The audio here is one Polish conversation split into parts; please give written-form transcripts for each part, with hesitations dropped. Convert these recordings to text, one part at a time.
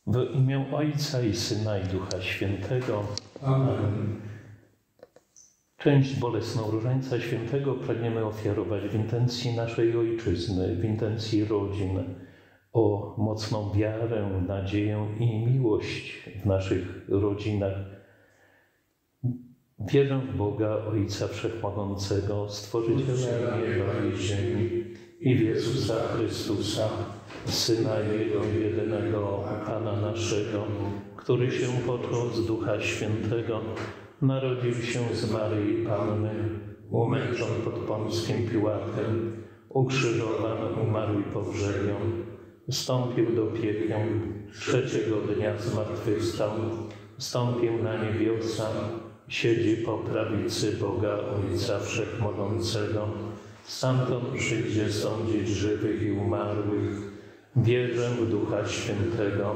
W imię Ojca i Syna i Ducha Świętego. Amen. Część bolesną Różańca Świętego pragniemy ofiarować w intencji naszej Ojczyzny, w intencji rodzin, o mocną wiarę, nadzieję i miłość w naszych rodzinach. Wierzę w Boga, Ojca Wszechmogącego, Stworzyciela nieba i ziemi, i w Jezusa Chrystusa, Syna Jego jedynego, Pana naszego, który się począł z Ducha Świętego, narodził się z Maryi Panny, umęczon pod Pąckim Piłatem, ukrzyżowany, umarł i pogrzebion, wstąpił do piekieł, trzeciego dnia zmartwychwstał, wstąpił na niebiosa, siedzi po prawicy Boga Ojca Wszechmogącego, stamtąd przyjdzie sądzić żywych i umarłych. Wierzę w Ducha Świętego,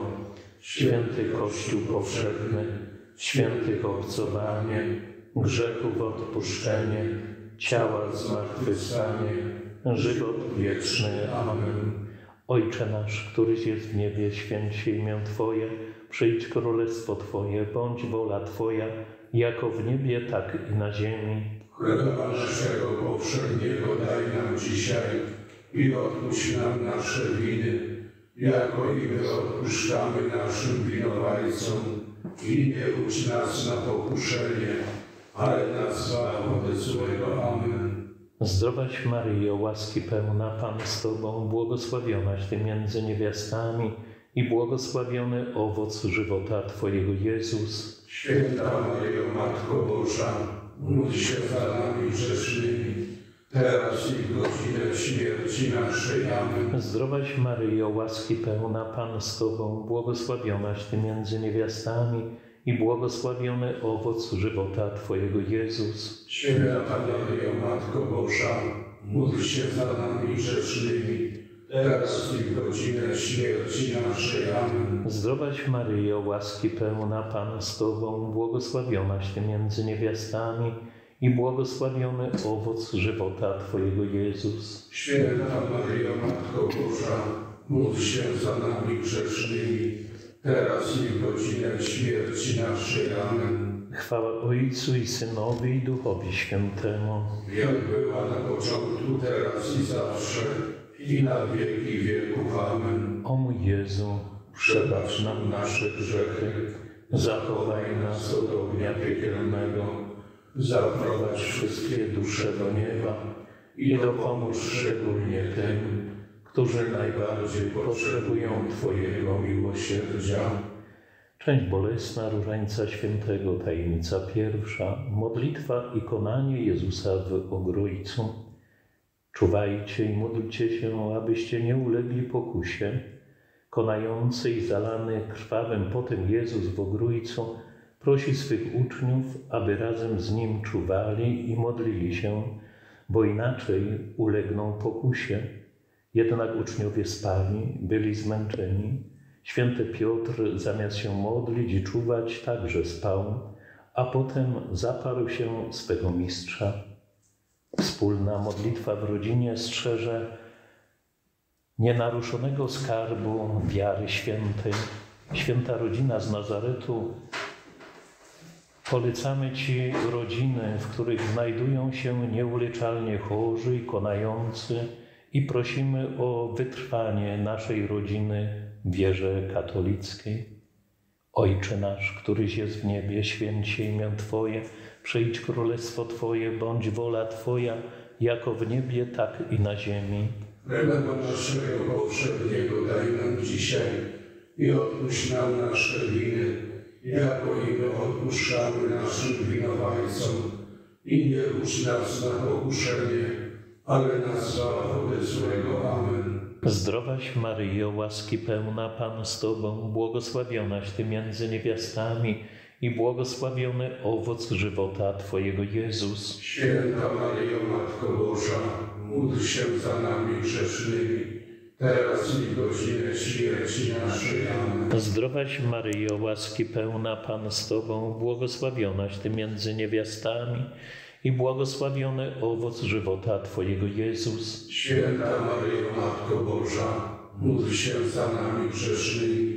święty Kościół powszechny, świętych obcowanie, grzechów odpuszczenie, ciała zmartwychwstanie, żywot wieczny. Amen. Ojcze nasz, któryś jest w niebie, święć się imię Twoje, przyjdź królestwo Twoje, bądź wola Twoja, jako w niebie, tak i na ziemi. Chleba naszego powszedniego daj nam dzisiaj i odpuść nam nasze winy, jako i my odpuszczamy naszym winowajcom. I nie budź nas na pokuszenie, ale nas zbaw od złego. Amen. Zdrowaś Maryjo, łaski pełna, Pan z Tobą, błogosławionaś Ty między niewiastami i błogosławiony owoc żywota Twojego, Jezus. Święta Maryjo, Matko Boża, módl się za nami grzesznymi, teraz i w godzinę śmierci naszej. Amen. Zdrowaś Maryjo, łaski pełna, Pan z Tobą, błogosławionaś Ty między niewiastami i błogosławiony owoc żywota Twojego, Jezus. Święta Maryjo, Matko Boża, módl się za nami grzesznymi, teraz i w godzinę śmierci naszej. Amen. Zdrowaś Maryjo, łaski pełna, Pan z Tobą, błogosławionaś Ty między niewiastami i błogosławiony owoc żywota Twojego, Jezus. Święta Maryjo, Matko Boża, módl się za nami grzesznymi, teraz i w godzinę śmierci naszej. Amen. Chwała Ojcu i Synowi i Duchowi Świętemu. Jak była na początku, teraz i zawsze, i na wieki wieków. Amen. O mój Jezu, Przebacz nam nasze grzechy, zachowaj nas od ognia piekielnego, zaprowadź wszystkie dusze do nieba i dopomóż szczególnie tym, którzy najbardziej potrzebują Twojego miłosierdzia. Część bolesna Różańca Świętego, tajemnica pierwsza, modlitwa i konanie Jezusa w Ogrójcu. Czuwajcie i módlcie się, abyście nie ulegli pokusie. Konający i zalany krwawym potem Jezus w Ogrójcu prosi swych uczniów, aby razem z Nim czuwali i modlili się, bo inaczej ulegną pokusie. Jednak uczniowie spali, byli zmęczeni. Święty Piotr zamiast się modlić i czuwać także spał, a potem zaparł się swego mistrza. Wspólna modlitwa w rodzinie strzeże nienaruszonego skarbu wiary świętej. Święta rodzina z Nazaretu, polecamy Ci rodziny, w których znajdują się nieuleczalnie chorzy i konający, i prosimy o wytrwanie naszej rodziny w wierze katolickiej. Ojcze nasz, któryś jest w niebie, święć się imię Twoje, przyjdź królestwo Twoje, bądź wola Twoja, jako w niebie, tak i na ziemi. Chleba naszego powszedniego daj nam dzisiaj i odpuść nam nasze winy, jako i my odpuszczamy naszym winowajcom. I nie budź nas na pokuszenie, ale nas zbaw od złego. Amen. Zdrowaś Maryjo, łaski pełna, Pan z Tobą, błogosławionaś Ty między niewiastami i błogosławiony owoc żywota Twojego, Jezus. Święta Maryjo, Matko Boża, módl się za nami grzesznymi, teraz i w godzinę śmierci naszej. Amen. Zdrowaś Maryjo, łaski pełna, Pan z Tobą, błogosławionaś Ty między niewiastami i błogosławiony owoc żywota Twojego, Jezus. Święta Maryjo, Matko Boża, módl się za nami grzesznymi,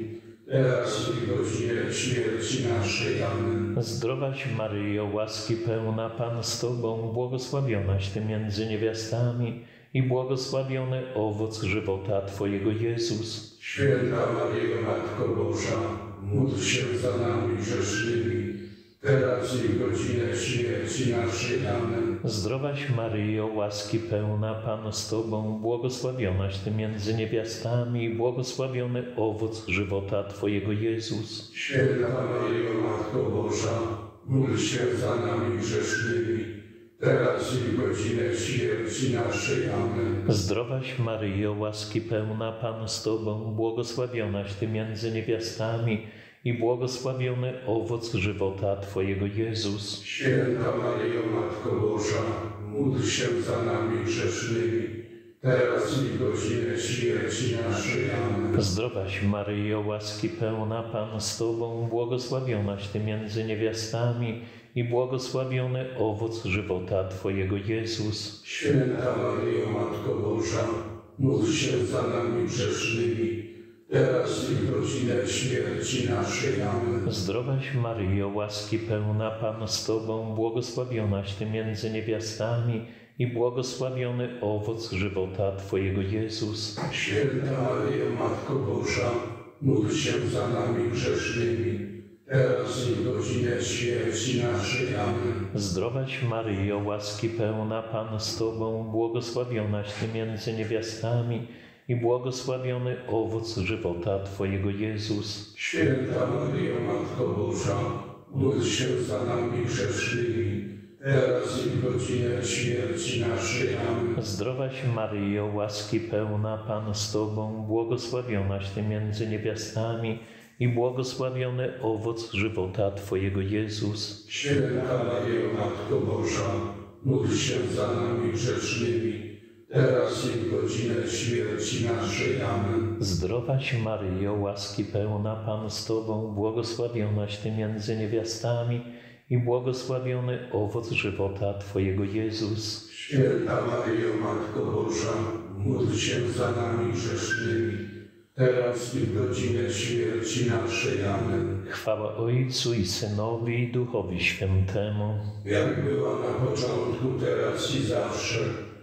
teraz i w godzinę śmierci naszej. Amen. Zdrowaś Maryjo, łaski pełna, Pan z Tobą, błogosławionaś Ty między niewiastami i błogosławiony owoc żywota Twojego Jezus. Święta Maryjo, Matko Boża, módl się za nami grzesznymi, teraz i w godzinę śmierci naszej. Amen. Zdrowaś Maryjo, łaski pełna, Pan z Tobą, błogosławionaś Ty między niewiastami i błogosławiony owoc żywota Twojego Jezus. Święta Maryjo, Matko Boża, módl się za nami grzesznymi, teraz i w godzinę śmierci naszej. Amen. Zdrowaś Maryjo, łaski pełna, Pan z Tobą, błogosławionaś Ty między niewiastami i błogosławiony owoc żywota Twojego Jezus. Święta Maryjo, Matko Boża, módl się za nami grzesznymi, teraz i w godzinę śmierci naszej. Amen. Zdrowaś Maryjo, łaski pełna, Pan z Tobą, błogosławionaś Ty między niewiastami i błogosławiony owoc żywota Twojego Jezus. Święta Maryjo, Matko Boża, módl się za nami grzesznymi, teraz i w godzinę śmierci naszej. Amen. Zdrowaś Maryjo, łaski pełna, Pan z Tobą, błogosławionaś Ty między niewiastami i błogosławiony owoc żywota Twojego Jezus. Święta Maryjo, Matko Boża, módl się za nami grzesznymi, teraz i w godzinę śmierci naszej. Amen. Zdrowaś Maryjo, łaski pełna, Pan z Tobą, błogosławionaś Ty między niewiastami i błogosławiony owoc żywota Twojego Jezus. Święta Maryjo, Matko Boża, módl się za nami grzesznymi, teraz i w godzinę śmierci naszej. Amen. Zdrowaś Maryjo, łaski pełna, Pan z Tobą, błogosławionaś Ty między niewiastami i błogosławiony owoc żywota Twojego Jezus. Święta Maryjo, Matko Boża, módl się za nami grzesznymi, teraz i w godzinę śmierci naszej. Amen. Zdrowaś Maryjo, łaski pełna, Pan z Tobą, błogosławionaś Ty między niewiastami i błogosławiony owoc żywota Twojego Jezus. Święta Maryjo, Matko Boża, módl się za nami grzesznymi, teraz i w godzinę śmierci naszej. Amen. Chwała Ojcu i Synowi i Duchowi Świętemu. Jak była na początku, teraz i zawsze,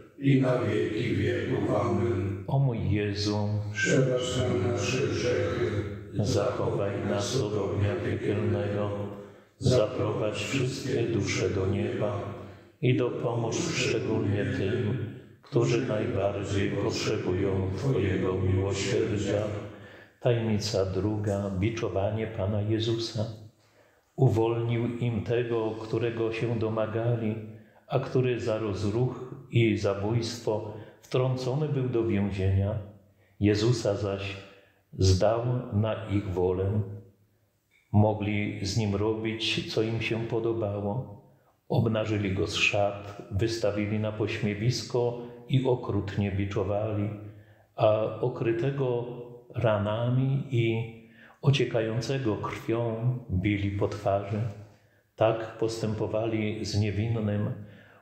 i na wieki wieków. Amen. O mój Jezu, Przebacz nam nasze grzechy, zachowaj nas od ognia piekielnego, zaprowadź wszystkie dusze do nieba i dopomóż szczególnie tym, którzy najbardziej potrzebują Twojego miłosierdzia. Tajemnica druga, biczowanie Pana Jezusa. Uwolnił im tego, którego się domagali, a który za rozruch i zabójstwo wtrącony był do więzienia. Jezusa zaś zdał na ich wolę. Mogli z nim robić, co im się podobało. Obnażyli go z szat, wystawili na pośmiewisko i okrutnie biczowali, a okrytego ranami i ociekającego krwią bili po twarzy. Tak postępowali z niewinnym,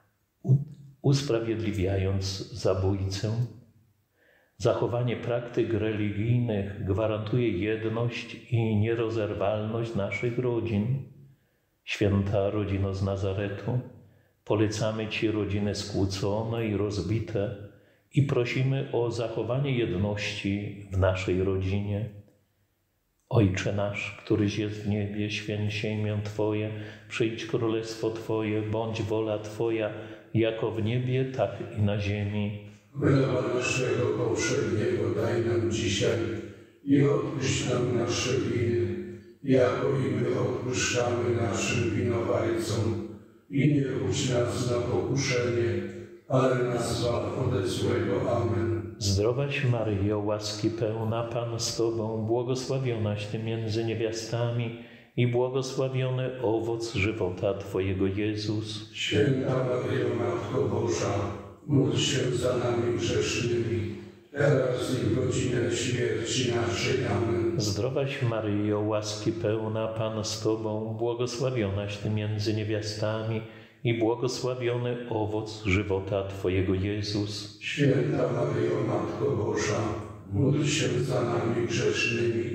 usprawiedliwiając zabójcę. Zachowanie praktyk religijnych gwarantuje jedność i nierozerwalność naszych rodzin. Święta rodzino z Nazaretu, polecamy Ci rodziny skłócone i rozbite i prosimy o zachowanie jedności w naszej rodzinie. Ojcze nasz, któryś jest w niebie, święć się imię Twoje, przyjdź królestwo Twoje, bądź wola Twoja, jako w niebie, tak i na ziemi. Chleba naszego powszedniego daj nam dzisiaj i odpuść nam nasze winy, jako i my odpuszczamy naszym winowajcom. I nie wódź nas na pokuszenie, ale nas zbaw ode złego. Amen. Zdrowaś Maryjo, łaski pełna, Pan z Tobą, błogosławionaś Ty między niewiastami i błogosławiony owoc żywota Twojego Jezus. Święta Maryjo, Matko Boża, módl się za nami grzesznymi, teraz i w godzinę śmierci naszej. Amen. Zdrowaś Maryjo, łaski pełna, Pan z Tobą, błogosławionaś Ty między niewiastami i błogosławiony owoc żywota Twojego Jezus. Święta Maryjo, Matko Boża, módl się za nami grzesznymi,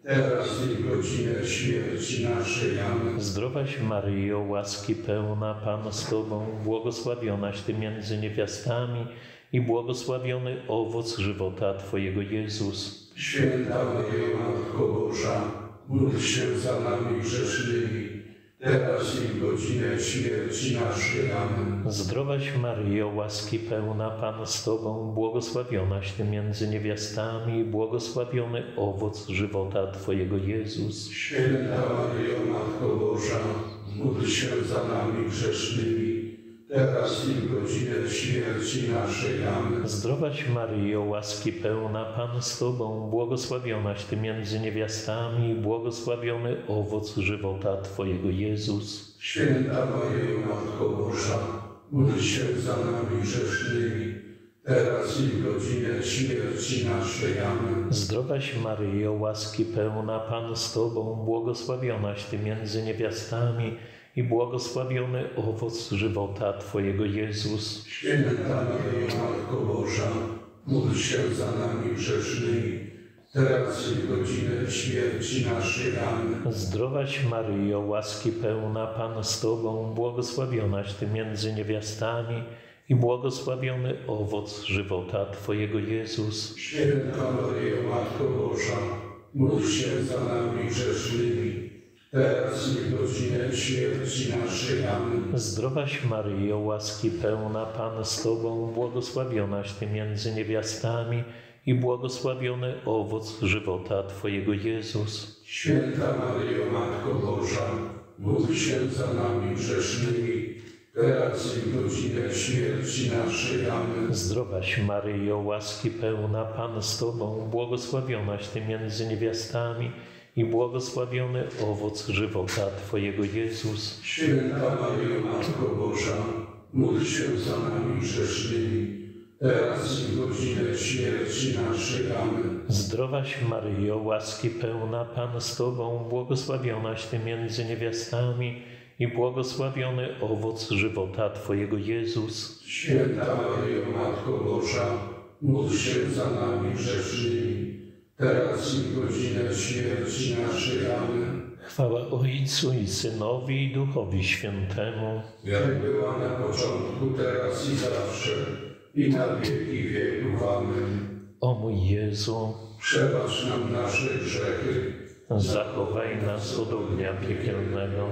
teraz i w godzinę śmierci naszej. Amen. Zdrowaś Maryjo, łaski pełna, Pan z Tobą, błogosławionaś Ty między niewiastami i błogosławiony owoc żywota Twojego Jezus. Święta Maryjo, Matko Boża, módl się za nami grzesznymi, teraz i w godzinę śmierci naszej. Amen. Zdrowaś Maryjo, łaski pełna, Pan z Tobą, błogosławionaś Ty między niewiastami i błogosławiony owoc żywota Twojego Jezus. Święta Maryjo, Matko Boża, módl się za nami grzesznymi, teraz i w godzinę śmierci naszej. Amen. Zdrowaś Maryjo, łaski pełna, Pan z Tobą, błogosławionaś Ty między niewiastami i błogosławiony owoc żywota Twojego Jezus. Święta Maryjo, Matko Boża, módl się za nami grzesznymi, teraz i w godzinę śmierci naszej. Amen. Zdrowaś Maryjo, łaski pełna, Pan z Tobą, błogosławionaś Ty między niewiastami i błogosławiony owoc żywota Twojego Jezus. Święta Maryjo, Matko Boża, módl się za nami grzesznymi, teraz i w godzinę śmierci naszej. Amen. Zdrowaś Maryjo, łaski pełna, Pan z Tobą, błogosławionaś Ty między niewiastami i błogosławiony owoc żywota Twojego Jezus. Święta Maryjo, Matko Boża, módl się za nami grzesznymi, teraz i w godzinę śmierci naszej. Amen. Zdrowaś Maryjo, łaski pełna, Pan z Tobą, błogosławionaś Ty między niewiastami i błogosławiony owoc żywota Twojego Jezus. Święta Maryjo, Matko Boża, módl się za nami grzesznymi, teraz i w godzinę śmierci naszej. Amen. Zdrowaś Maryjo, łaski pełna, Pan z Tobą, błogosławionaś Ty między niewiastami i błogosławiony owoc żywota Twojego Jezus. Święta Maryjo, Matko Boża, módl się za nami grzesznymi, teraz i w godzinę śmierci naszej. Amen. Zdrowaś Maryjo, łaski pełna, Pan z Tobą, błogosławionaś Ty między niewiastami i błogosławiony owoc żywota Twojego Jezus. Święta Maryjo, Matko Boża, módl się za nami grzesznymi, teraz i w godzinę śmierci naszej. Amen. Chwała Ojcu i Synowi i Duchowi Świętemu. Jak była na początku, teraz i zawsze, i na wieki wieków. Amen. O mój Jezu, Przebacz nam nasze grzechy, zachowaj nas od ognia piekielnego,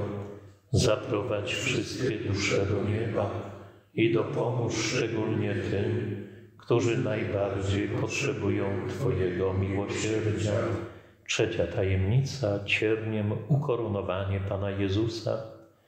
zaprowadź wszystkie dusze do nieba i dopomóż szczególnie tym, którzy najbardziej potrzebują Twojego miłosierdzia. Trzecia tajemnica, cierniem ukoronowanie Pana Jezusa.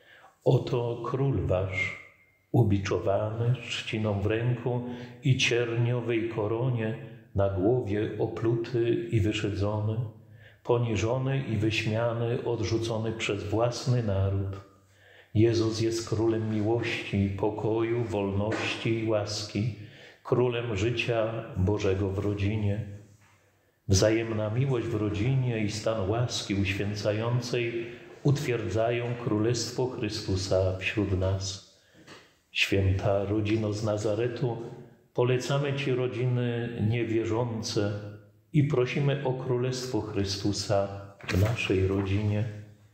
Oto Król Wasz, ubiczowany, trzciną w ręku i cierniowej koronie, na głowie opluty i wyszydzony, poniżony i wyśmiany, odrzucony przez własny naród. Jezus jest Królem miłości, pokoju, wolności i łaski, Królem życia Bożego w rodzinie. Wzajemna miłość w rodzinie i stan łaski uświęcającej utwierdzają Królestwo Chrystusa wśród nas. Święta rodzino z Nazaretu, polecamy Ci rodziny niewierzące i prosimy o Królestwo Chrystusa w naszej rodzinie.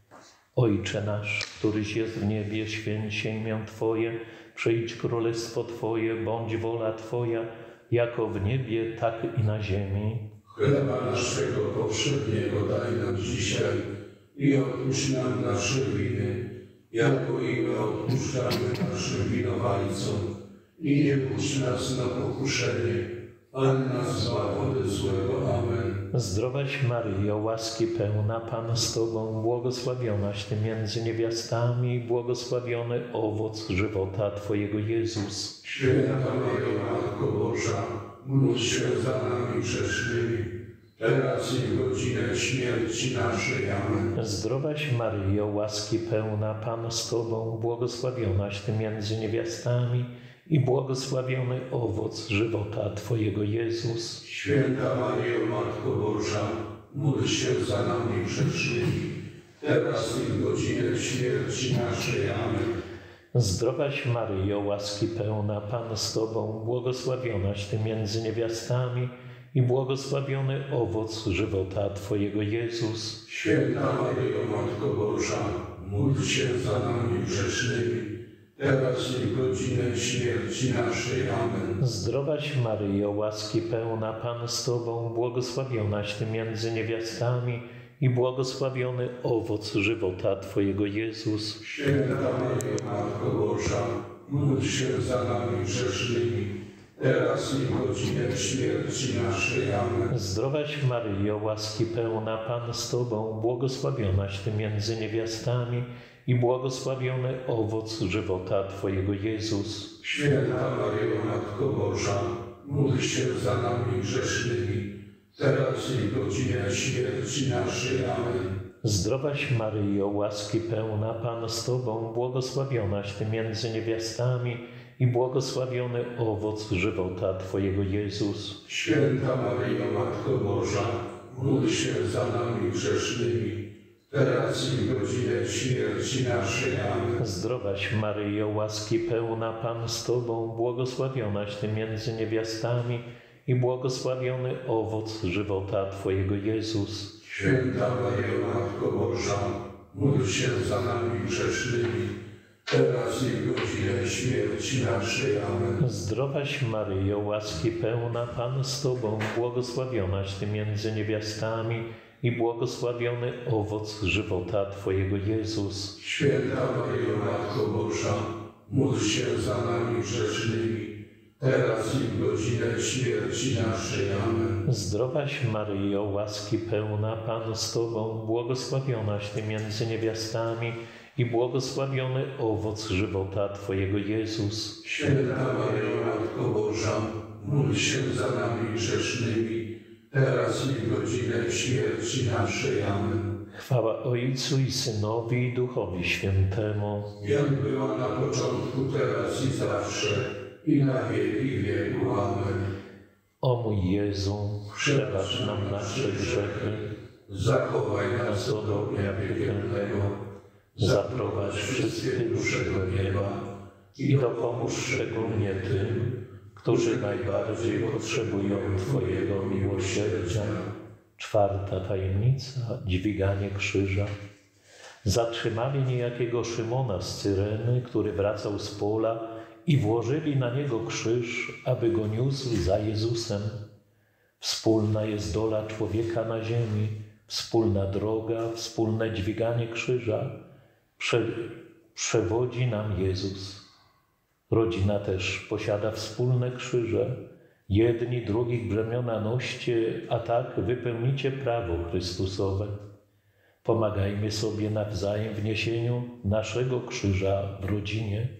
Ojcze nasz, któryś jest w niebie, święć się imię Twoje, przyjdź królestwo Twoje, bądź wola Twoja, jako w niebie, tak i na ziemi. Chleba naszego powszedniego daj nam dzisiaj i odpuść nam nasze winy, jako i my odpuszczamy naszym winowajcom. I nie puść nas na pokuszenie, ale nas zbaw ode złego. Amen. Zdrowaś Maryjo, łaski pełna, Pan z Tobą, błogosławionaś Ty między niewiastami i błogosławiony owoc żywota Twojego Jezus. Święta Maryjo, Matko Boża, módl się za nami grzesznymi, teraz i w godzinę śmierci naszej. Amen. Zdrowaś Maryjo, łaski pełna, Pan z Tobą, błogosławionaś Ty między niewiastami i błogosławiony owoc żywota Twojego Jezus. Święta Maryjo, Matko Boża, módl się za nami grzesznymi, teraz i w godzinę śmierci naszej. Amen. Zdrowaś Maryjo, łaski pełna, Pan z Tobą, błogosławionaś Ty między niewiastami i błogosławiony owoc żywota Twojego Jezus. Święta Maryjo, Matko Boża, módl się za nami grzesznymi, teraz i w godzinę śmierci naszej. Amen. Zdrowaś Maryjo, łaski pełna, Pan z Tobą, błogosławionaś Ty między niewiastami i błogosławiony owoc żywota Twojego Jezus. Święta Maryjo, Matko Boża, módl się za nami grzesznymi, teraz i w godzinę śmierci naszej. Amen. Zdrowaś Maryjo, łaski pełna, Pan z Tobą, błogosławionaś Ty między niewiastami i błogosławiony owoc żywota Twojego Jezus. Święta Maryjo, Matko Boża, módl się za nami grzesznymi, teraz i w godzinę śmierci naszej. Amen. Zdrowaś Maryjo, łaski pełna, Pan z Tobą, błogosławionaś Ty między niewiastami i błogosławiony owoc żywota Twojego Jezus. Święta Maryjo, Matko Boża, módl się za nami grzesznymi, teraz i w godzinę śmierci naszej. Amen. Zdrowaś Maryjo, łaski pełna, Pan z Tobą, błogosławionaś Ty między niewiastami i błogosławiony owoc żywota Twojego Jezus. Święta Maryjo, Matko Boża, módl się za nami grzesznymi, teraz i w godzinę śmierci naszej. Amen. Zdrowaś Maryjo, łaski pełna, Pan z Tobą, błogosławionaś Ty między niewiastami i błogosławiony owoc żywota Twojego Jezus. Święta Maryjo, Matko Boża, módl się za nami grzesznymi, teraz i w godzinę śmierci naszej. Amen. Zdrowaś Maryjo, łaski pełna, Pan z Tobą, błogosławionaś Ty między niewiastami i błogosławiony owoc żywota Twojego Jezus. Święta Maryjo, Matko Boża, módl się za nami grzesznymi, teraz i w godzinę śmierci naszej. Amen. Chwała Ojcu i Synowi i Duchowi Świętemu. Jak była na początku, teraz i zawsze, i na wieki wieku. Amen. O mój Jezu, przebacz nam nasze grzechy, Zachowaj nas od ognia piekielnego, zaprowadź wszystkie dusze do nieba i dopomóż szczególnie tym, którzy najbardziej potrzebują Twojego miłosierdzia. Czwarta tajemnica, dźwiganie krzyża. Zatrzymali niejakiego Szymona z Cyreny, który wracał z pola, i włożyli na niego krzyż, aby go niósł za Jezusem. Wspólna jest dola człowieka na ziemi, wspólna droga, wspólne dźwiganie krzyża. Przewodzi nam Jezus. Rodzina też posiada wspólne krzyże. Jedni drugich brzemiona noście, a tak wypełnicie prawo Chrystusowe. Pomagajmy sobie nawzajem w niesieniu naszego krzyża w rodzinie.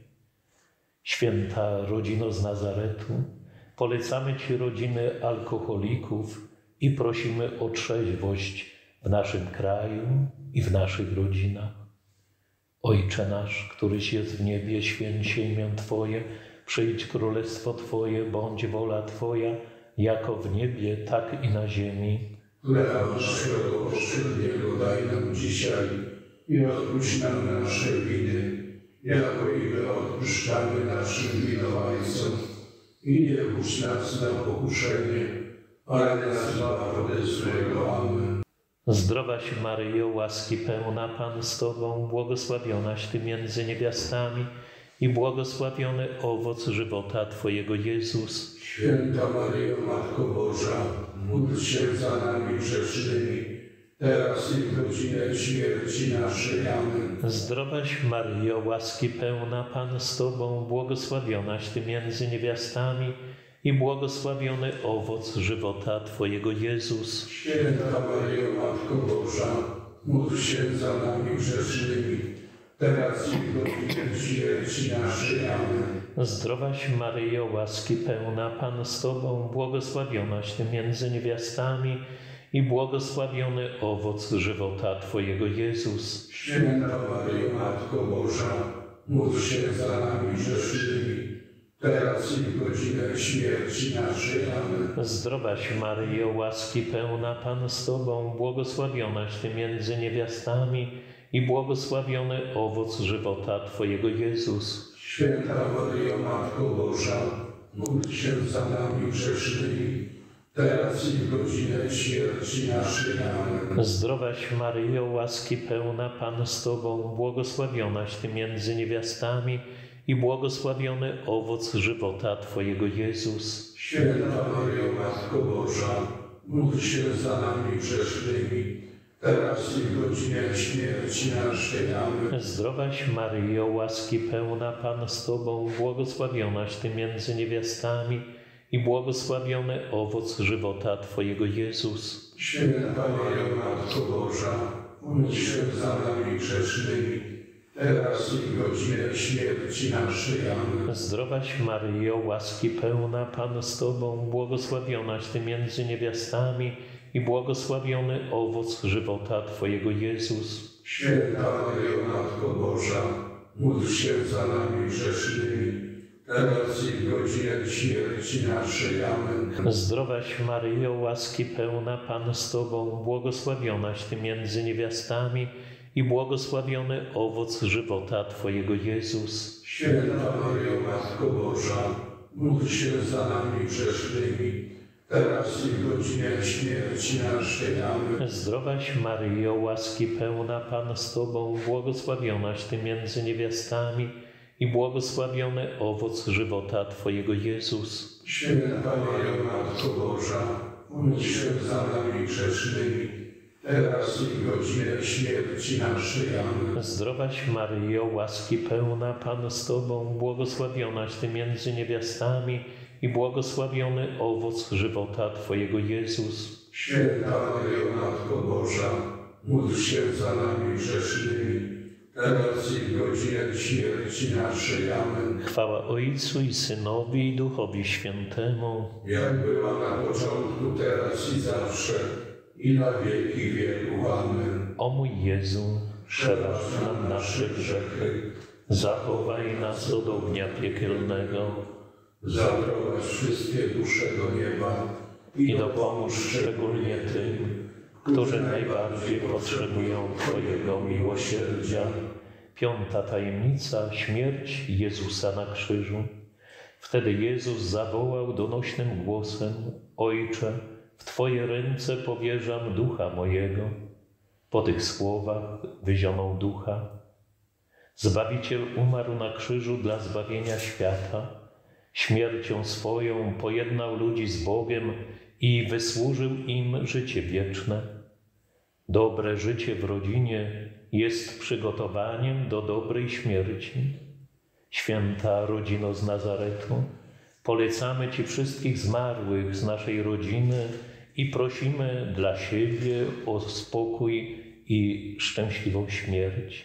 Święta rodzino z Nazaretu, polecamy Ci rodziny alkoholików i prosimy o trzeźwość w naszym kraju i w naszych rodzinach. Ojcze nasz, któryś jest w niebie, święć się imię Twoje, przyjdź królestwo Twoje, bądź wola Twoja, jako w niebie, tak i na ziemi. Chleba naszego powszedniego daj nam dzisiaj i odpuść nam nasze winy, jako i my odpuszczamy naszym winowajcom. I nie wódź nas na pokuszenie, ale nas zbaw ode złego. Amen. Zdrowaś Maryjo, łaski pełna, Pan z Tobą, błogosławionaś Ty między niewiastami i błogosławiony owoc żywota Twojego Jezus. Święta Maryjo, Matko Boża, módl się za nami grzesznymi, teraz i w godzinę śmierci naszej. Amen. Zdrowaś Maryjo, łaski pełna, Pan z Tobą, błogosławionaś Ty między niewiastami i błogosławiony owoc żywota Twojego Jezus. Święta Maryjo, Matko Boża, módl się za nami grzesznymi, teraz i w godzinę śmierci naszej. Amen. Zdrowaś Maryjo, łaski pełna, Pan z Tobą, błogosławionaś Ty między niewiastami i błogosławiony owoc żywota Twojego Jezus. Święta Maryjo, Matko Boża, módl się za nami grzesznymi, teraz i w godzinę śmierci naszej. Amen. Zdrowaś Maryjo, łaski pełna, Pan z Tobą, błogosławionaś Ty między niewiastami i błogosławiony owoc żywota Twojego Jezus. Święta Maryjo, Matko Boża, módl się za nami grzesznymi, teraz i w godzinę śmierci naszej. Amen. Zdrowaś Maryjo, łaski pełna, Pan z Tobą, błogosławionaś Ty między niewiastami i błogosławiony owoc żywota Twojego Jezus. Święta Maryjo, Matko Boża, módl się za nami grzesznymi, teraz i w godzinę śmierci naszej. Amen. Zdrowaś Maryjo, łaski pełna, Pan z Tobą, błogosławionaś Ty między niewiastami i błogosławiony owoc żywota Twojego Jezus. Święta Maryjo, Matko Boża, módl się za nami grzesznymi, teraz i w godzinę śmierci naszej. Amen. Zdrowaś Maryjo, łaski pełna, Pan z Tobą, błogosławionaś Ty między niewiastami i błogosławiony owoc żywota Twojego Jezus. Święta Maryjo, Matko Boża, módl się za nami grzesznymi, teraz i w godzinę śmierci naszej. Amen. Zdrowaś Maryjo, łaski pełna, Pan z Tobą, błogosławionaś Ty między niewiastami i błogosławiony owoc żywota Twojego Jezus. Święta Maryjo, Matko Boża, módl się za nami grzesznymi, teraz i w godzinę śmierci naszej. Amen. Zdrowaś Maryjo, łaski pełna, Pan z Tobą, błogosławionaś Ty między niewiastami i błogosławiony owoc żywota Twojego Jezus. Święta Maryjo, Matko Boża, módl się za nami grzesznymi, teraz i w godzinę śmierci naszej. Amen. Zdrowaś Maryjo, łaski pełna, Pan z Tobą, błogosławionaś Ty między niewiastami i błogosławiony owoc żywota Twojego Jezus. Święta Maryjo, Matko Boża, módl się za nami grzesznymi, teraz i w godzinę śmierci naszej. Amen. Chwała Ojcu i Synowi i Duchowi Świętemu. Jak była na początku, teraz i zawsze, i na wieki wieków. Amen. O mój Jezu, przebacz nam nasze grzechy, zachowaj nas od ognia piekielnego Zaprowadź wszystkie dusze do nieba i dopomóż szczególnie tym, którzy najbardziej potrzebują Twojego miłosierdzia. Piąta tajemnica, śmierć Jezusa na krzyżu. Wtedy Jezus zawołał donośnym głosem: Ojcze, w Twoje ręce powierzam ducha mojego. Po tych słowach wyzionął ducha. Zbawiciel umarł na krzyżu dla zbawienia świata. Śmiercią swoją pojednał ludzi z Bogiem i wysłużył im życie wieczne. Dobre życie w rodzinie jest przygotowaniem do dobrej śmierci. Święta rodzino z Nazaretu, polecamy Ci wszystkich zmarłych z naszej rodziny i prosimy dla siebie o spokój i szczęśliwą śmierć.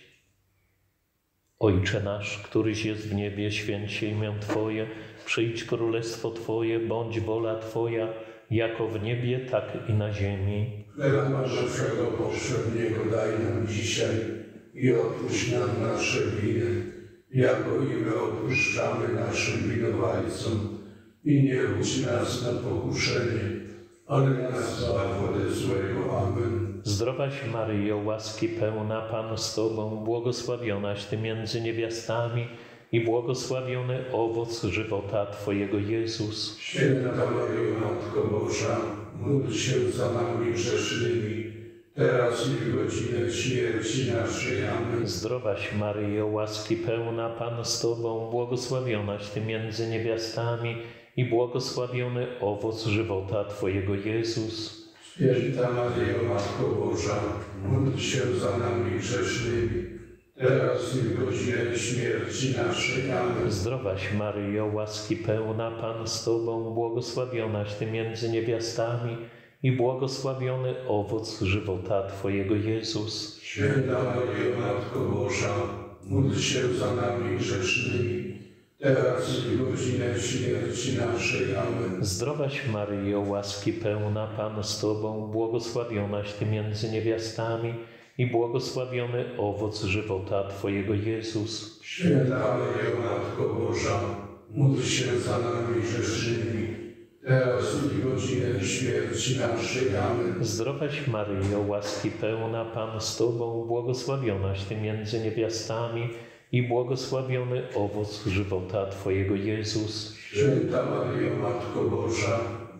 Ojcze nasz, któryś jest w niebie, święć się imię Twoje, przyjdź królestwo Twoje, bądź wola Twoja, jako w niebie, tak i na ziemi. Chleba naszego powszedniego daj nam dzisiaj i odpuść nam nasze winy, jako i my odpuszczamy naszym winowajcom. I nie wódź nas na pokuszenie, ale nas zbaw ode złego. Amen. Zdrowaś Maryjo, łaski pełna, Pan z Tobą, błogosławionaś Ty między niewiastami i błogosławiony owoc żywota Twojego Jezus. Święta Maryjo, Matko Boża, módl się za nami grzesznymi, teraz i w godzinę śmierci naszej. Amen. Zdrowaś Maryjo, łaski pełna, Pan z Tobą, błogosławionaś Ty między niewiastami i błogosławiony owoc żywota Twojego Jezus. Święta Maryjo, Matko Boża, módl się za nami grzesznymi, teraz i w godzinę śmierci naszej. Amen. Zdrowaś Maryjo, łaski pełna, Pan z Tobą, błogosławionaś Ty między niewiastami i błogosławiony owoc żywota Twojego Jezus. Święta Maryjo, Matko Boża, módl się za nami grzesznymi, teraz i w godzinę śmierci naszej. Amen. Zdrowaś Maryjo, łaski pełna, Pan z Tobą, błogosławionaś Ty między niewiastami i błogosławiony owoc żywota Twojego Jezus. Święta Maryjo, Matko Boża, módl się za nami grzesznymi, teraz i w godzinę śmierci naszej. Amen. Zdrowaś Maryjo, łaski pełna, Pan z Tobą, błogosławionaś Ty między niewiastami i błogosławiony owoc żywota Twojego Jezus. Święta Maryjo, Matko Boża,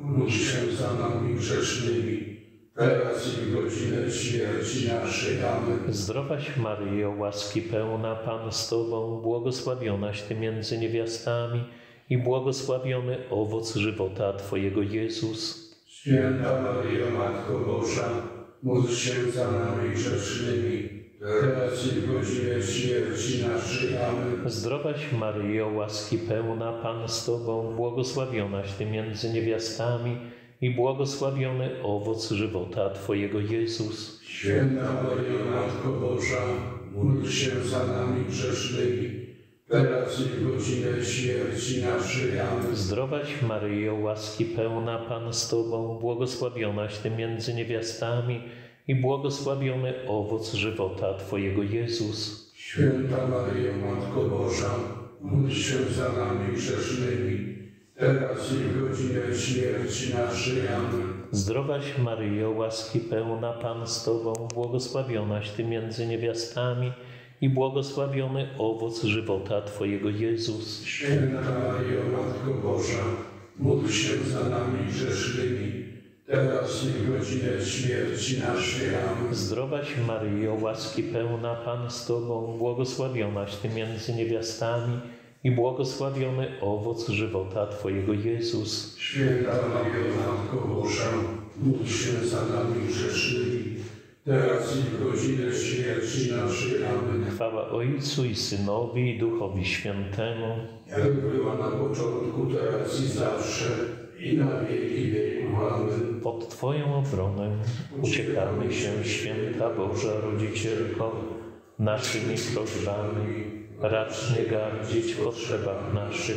módl się za nami grzesznymi, teraz i w godzinę śmierci naszej. Amen. Zdrowaś Maryjo, łaski pełna, Pan z Tobą, błogosławionaś Ty między niewiastami i błogosławiony owoc żywota Twojego Jezus. Święta Maryjo, Matko Boża, módl się za nami grzesznymi, teraz i w godzinę śmierci naszej. Amen. Zdrowaś Maryjo, łaski pełna, Pan z Tobą, błogosławionaś Ty między niewiastami i błogosławiony owoc żywota Twojego Jezus. Święta Maryjo, Matko Boża, módl się za nami grzesznymi, teraz i w godzinę śmierci naszej. Amen. Zdrowaś Maryjo, łaski pełna, Pan z Tobą, błogosławionaś Ty między niewiastami i błogosławiony owoc żywota Twojego Jezus. Święta Maryjo, Matko Boża, módl się za nami grzesznymi, teraz i w godzinę śmierci naszej. Amen. Zdrowaś Maryjo, łaski pełna, Pan z Tobą, błogosławionaś Ty między niewiastami i błogosławiony owoc żywota Twojego Jezus. Święta Maryjo, Matko Boża, módl się za nami grzesznymi, teraz i w godzinę śmierci naszej. Amen. Zdrowaś Maryjo, łaski pełna, Pan z Tobą, błogosławionaś Ty między niewiastami i błogosławiony owoc żywota Twojego Jezus. Święta Maryjo, Matko Boża, módl się za nami grzesznymi, teraz i w godzinę śmierci naszej. Amen. Chwała Ojcu i Synowi i Duchowi Świętemu. Jak była na początku, teraz i zawsze, i na wieki wieków. Amen. Pod Twoją obronę uciekamy się, Święta Boża Rodzicielko, naszymi prośbami. Racz nie gardzić w potrzebach naszych,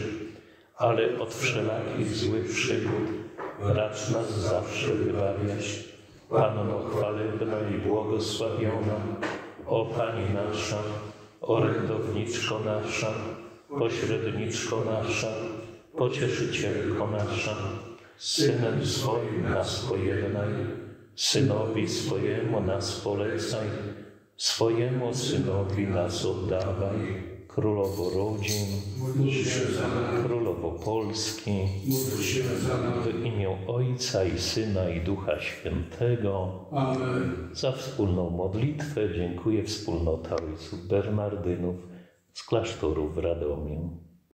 ale od wszelakich złych przygód racz nas zawsze wybawiać. Panno chwalebna i błogosławiona, o Pani nasza, orędowniczko nasza, pośredniczko nasza, pocieszycielko nasza, Synem swoim nas pojednaj, Synowi swojemu nas polecaj, swojemu Synowi nas oddawaj. Królowo rodzin, Módl się za nami, Królowo Polski, módl się za nami. w imię Ojca i Syna i Ducha Świętego. Amen. Za wspólną modlitwę dziękuję wspólnota ojców Bernardynów z klasztoru w Radomiu.